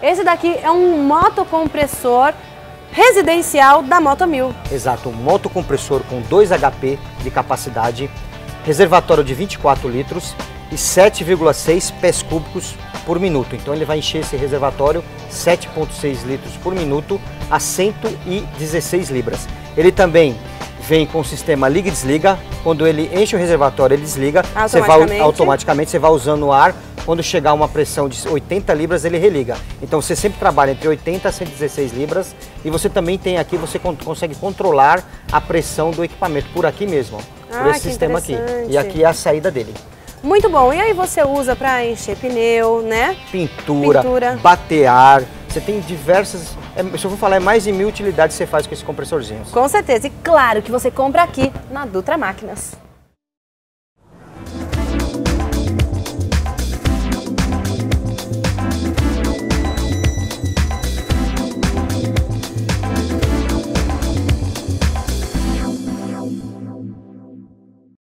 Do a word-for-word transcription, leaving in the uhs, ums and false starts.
Esse daqui é um motocompressor residencial da Moto mil. Exato, um motocompressor com dois H P de capacidade, reservatório de vinte e quatro litros e sete vírgula seis pés cúbicos por minuto. Então ele vai encher esse reservatório sete vírgula seis litros por minuto a cento e dezesseis libras. Ele também vem com o sistema liga e desliga. Quando ele enche o reservatório, ele desliga, você vai automaticamente, você vai usando o ar. Quando chegar a uma pressão de oitenta libras, ele religa. Então você sempre trabalha entre oitenta a cento e dezesseis libras e você também tem aqui, você consegue controlar a pressão do equipamento por aqui mesmo, ó, por ah, esse sistema aqui. E aqui é a saída dele. Muito bom. E aí você usa para encher pneu, né? Pintura, Pintura, bater ar. Você tem diversas, é, se eu vou falar, é mais de mil utilidades que você faz com esse compressorzinho. Com certeza. E claro que você compra aqui na Dutra Máquinas.